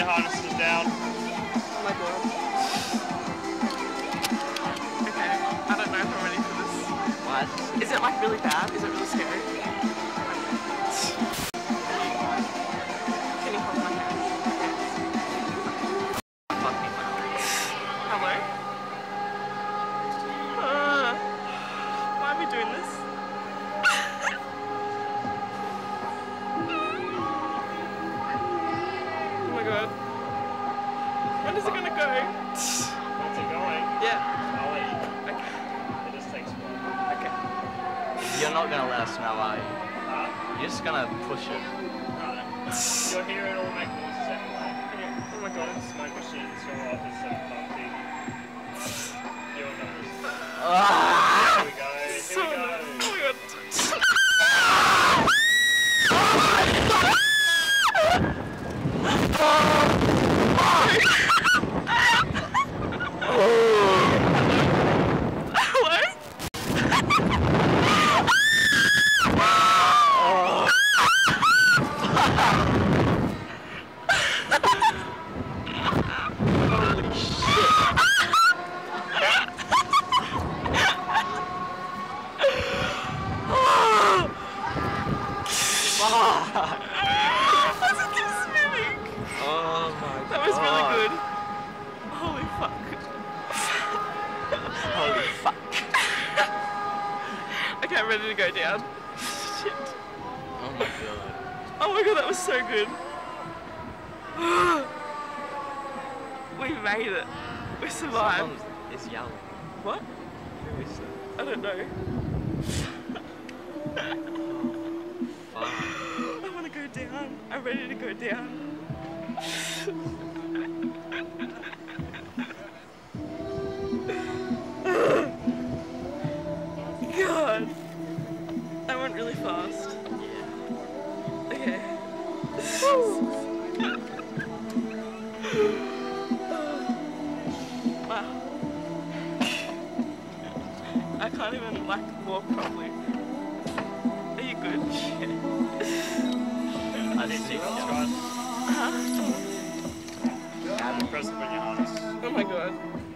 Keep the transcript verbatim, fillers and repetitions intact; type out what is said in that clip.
harnesses down. Oh my god. Okay, I don't know if I'm ready for this. What? Is it like really bad? Is it really scary? Can you hold my hand? Fuck me. Hello? Uh, why are we doing this? Oh my god. When is it gonna go? When's it going? Yeah. I'll let you know. Okay. It just takes a while. Okay. You're not gonna let us know, are you? Huh? You're just gonna push it. No. You'll hear it all make noises anyway. Oh my god. Smoke machines, your office, and pumping. You'll know. Ah! Here we go. Here So we go. annoying. Oh my god. Oh my That was god. really good. Holy fuck. Holy fuck. Okay, I'm ready to go down. Shit. Oh my god. Oh my god, that was so good. We made it. We survived. Someone is yelling. What? Who is that? I don't know. Fuck. I want to go down. I'm ready to go down. God. I went really fast. Yeah. Okay. Wow. I can't even like walk properly. Are you good? I didn't even Huh? Press it when your harness. Oh my god.